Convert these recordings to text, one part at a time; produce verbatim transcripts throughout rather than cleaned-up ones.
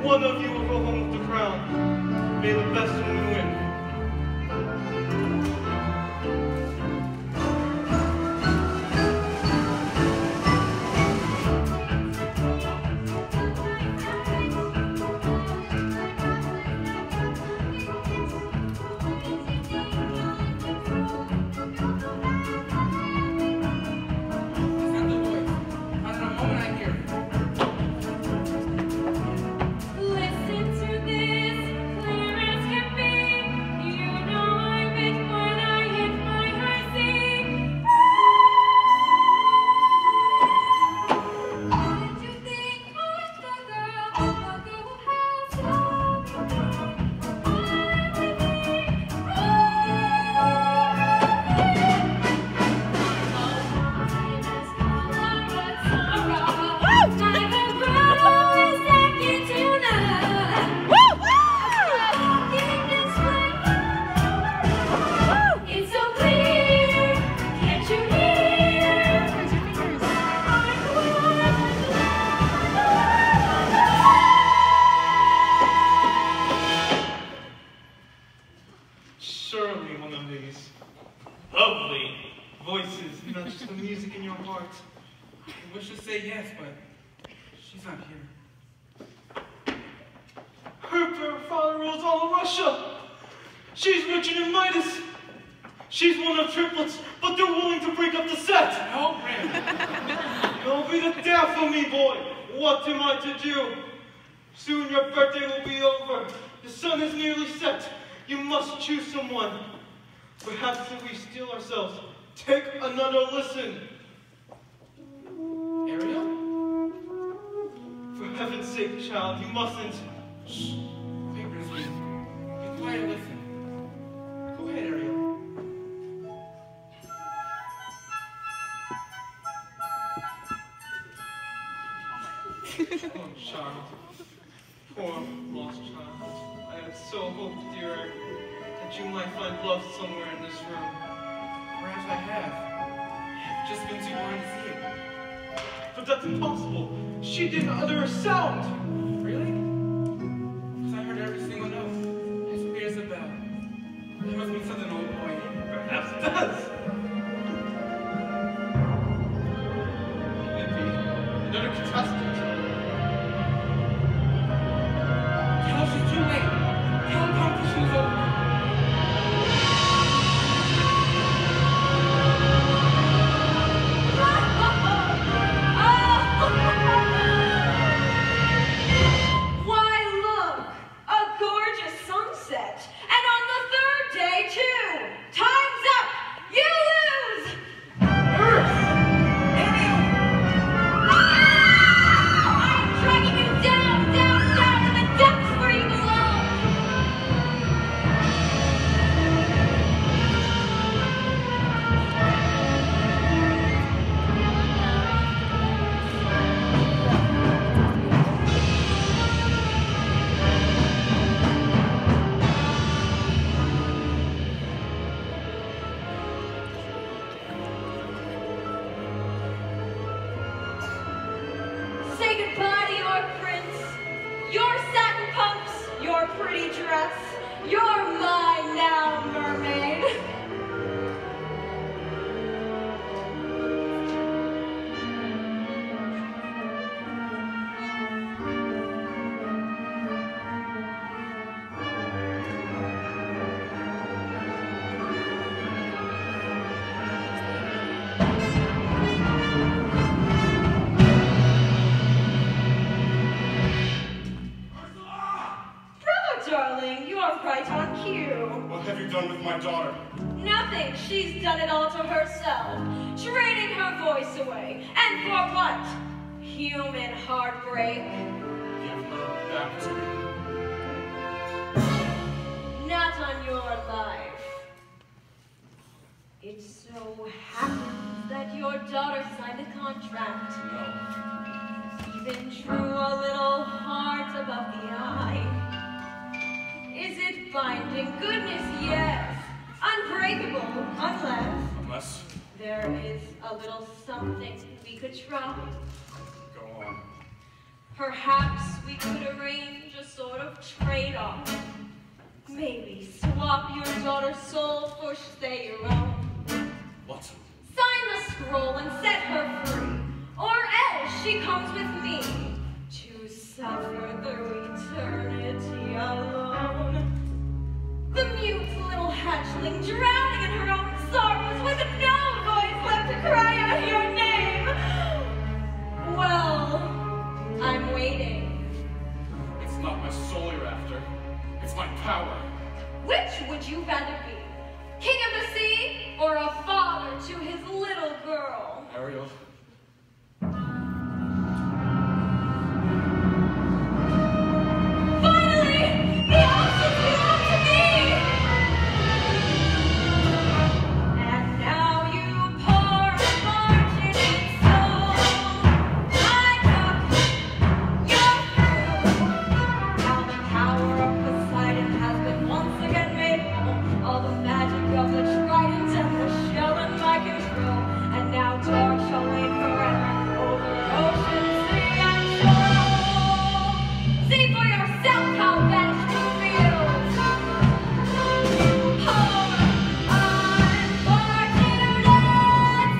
One of you will go home with the crown. May the best woman win. Surely one of these lovely voices matches the music in your heart. I wish to say yes, but she's not here. Her father rules all of Russia. She's richer than Midas. She's one of triplets, but they're willing to break up the set. No, Brandon. It'll be the death of me, boy. What am I to do? Soon your birthday will be over. The sun is nearly set. You must choose someone. Perhaps if we steal ourselves, take another listen. Ariel? For heaven's sake, child, you mustn't. Shh. Wait, Brisbane. Be quiet and listen. Go ahead, Ariel. Oh, child. Poor lost child. I had so hoped, dear, that you might find love somewhere in this room. Perhaps I have. I've just been too blind to see it. But that's impossible. She didn't utter a sound. Really? Because I heard every single note, as clear as a bell. There must be something old boy. Perhaps it does. Can it be another contestant? Tell she's too late. Tell the competition is over. Why, look! A gorgeous sunset. And on the third day, too. Time's up! You lose! I'm dragging you down, down, down to the depths where you belong! Say goodbye to your prince, your satin pumps, your pretty dress. You're mine now, mermaid. Bravo, darling, you are right on cue. What have you done with my daughter? Nothing, she's done it all to herself, draining her voice away. And for what? Human heartbreak. Give her back to me. Not on your life. It so happens that your daughter signed a contract. No. Even drew a little heart above the eye. Is it binding? Goodness, yes. Unbreakable, unless Unless. there is a little something we could try. Go on. Perhaps we could arrange a copy your daughter's soul, for say your own. What? Sign the scroll and set her free, or else she comes with me to suffer through eternity alone. The mute little hatchling drowning in her own sorrows with no voice left to cry out your name. Well, I'm waiting. It's not my soul you're after. It's my power. Which would you rather be? King of the sea, or a father to his little girl? Ariel. Finally, the options belong to me! And now you pour a marching soul. I took your through. Now the power of Poseidon has been once again made whole. All the magic of the trident and the shell in my control. And now dark shall reign forever over ocean, sea, and shore. See for yourself how vanished it feels. Pour on fortune and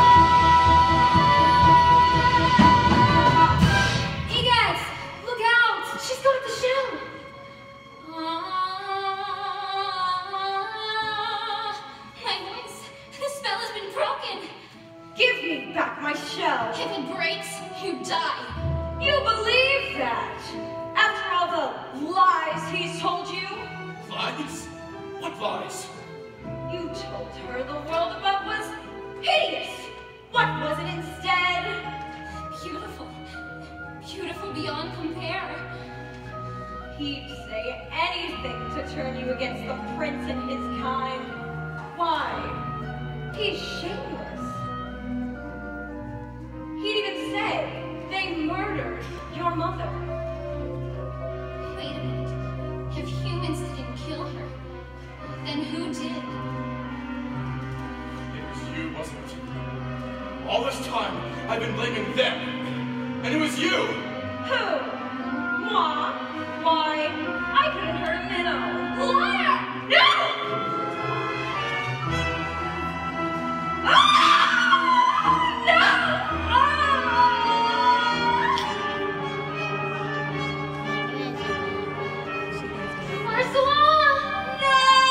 soul. Hey guys, look out! She's got the shell. My voice. The spell has been broken. Give me back my shell. If it breaks, you die. You believe that? After all the lies he's told you? Lies? What lies? You told her the world above was hideous. What was it instead? Beautiful. Beautiful beyond compare. He'd say anything to turn you against the prince and his kind. Why? He's shameless. He'd even say they murdered your mother. Wait a minute. If humans didn't kill her, then who did? It was you, wasn't it? All this time, I've been blaming them. And it was you! Who? Moi? Why, I couldn't hurt a minnow. Liar! No! Ah! No! Ah! Ursula! No!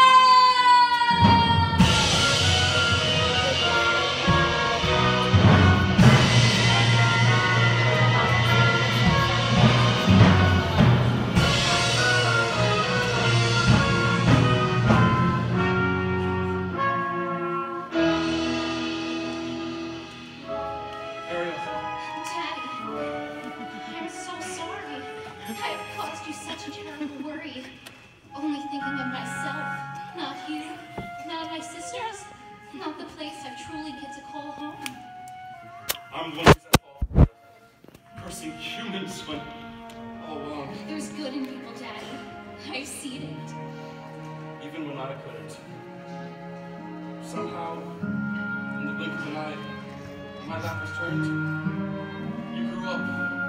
Ariel. Daddy, I'm so sorry. I've caused you such a terrible worry. Only thinking of myself, not you, not my sisters, not the place I truly get to call home. I'm the one who's at fault. Cursing humans when all along, There's good in people, Daddy. I've seen it. even when I couldn't. Somehow, in the blink of an eye, my back was turned. You grew up.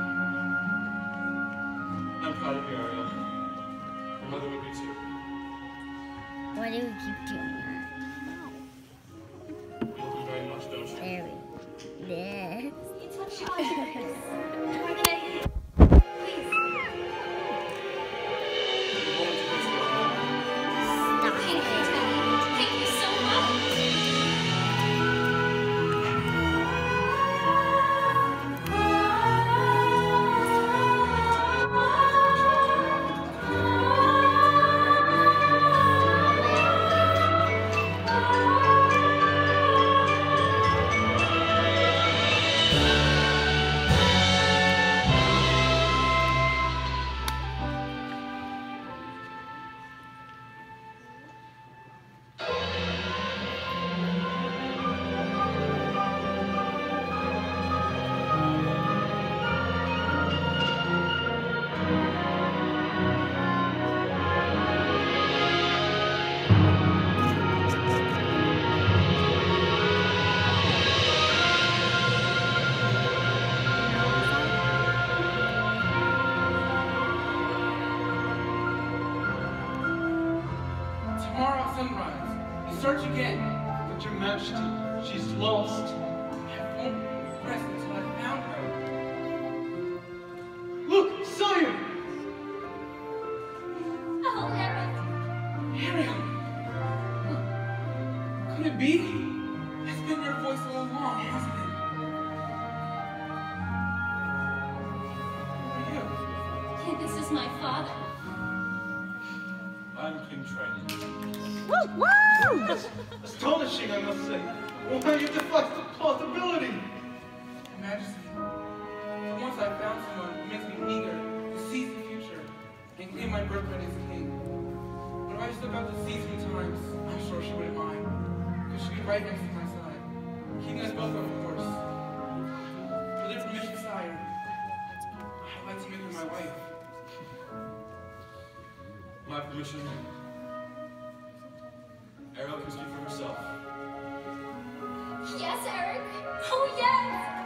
I'm proud of you, Ariel. Your mother would be too. Why do we keep doing that? You love me very much, don't you? Very. This. It's what she does. Do I get it? Please. You're going to visit your mother. Stop Thank you, it. Daddy. Thank you so much. sunrise. You search again. But your majesty, she's lost. I won't rest until I found her. Look, sire! Oh, Eric. Ariel! Could it be? It's been your voice all along, hasn't it? Who are you? This is my father. I'm King Triton. Astonishing, I must say. Why you defy plausibility? Your Majesty, for once I found someone who makes me eager to seize the future and claim my birthright as king. But if I slip out to sea sometimes, I'm sure she wouldn't mind, because she'd be right next to my side, keeping us both on course. With your permission, sire, I'd like to make her my wife. My permission. Ariel can speak for herself. Yes, Eric. Oh, yes.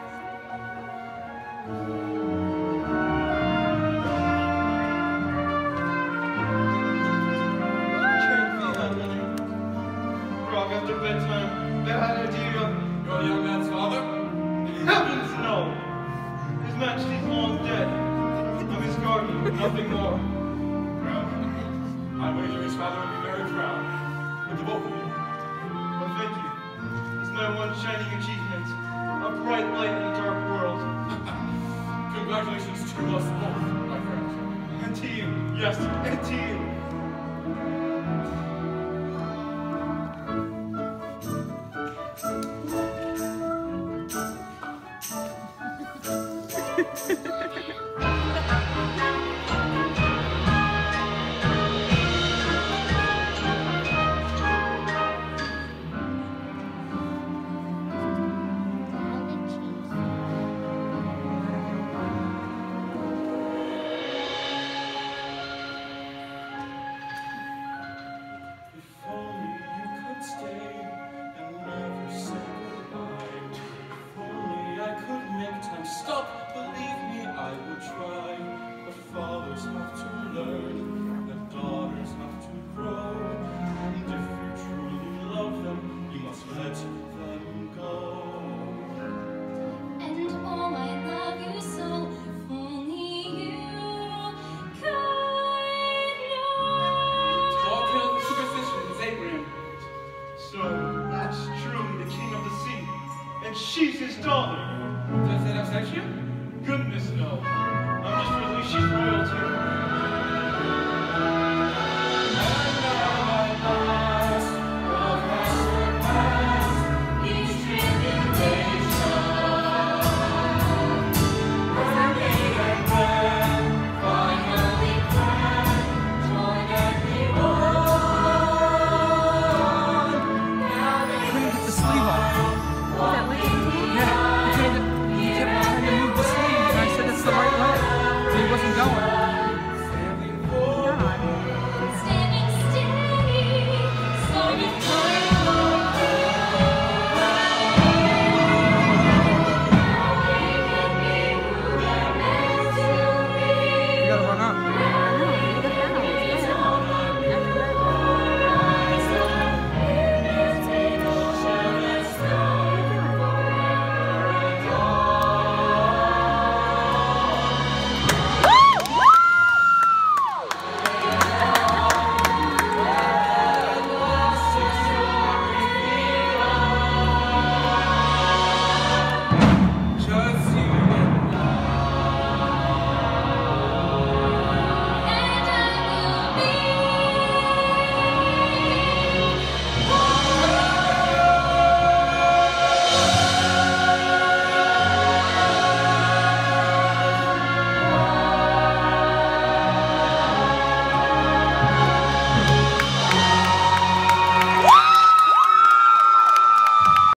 Can't be happening. Grog after bedtime. Bad idea. You're the young man's father? Heavens, no! His Majesty's long dead. I'm his guardian, nothing more. I wager his father would be very proud. With the both of you. But thank you. It's my one shining achievement. A bright light in a dark world. Congratulations to us both, my friend. And to you. Yes, and to you. If only you could stay and never say goodbye. If only I could make time stop. Believe me, I would try. But fathers have to learn, that daughters have to grow. And if you truly love them, you must let them go. And oh, I love you so. If only you could know. To all tales and superstitions, Abraham. So, that's truly the king of the sea. And she's his daughter.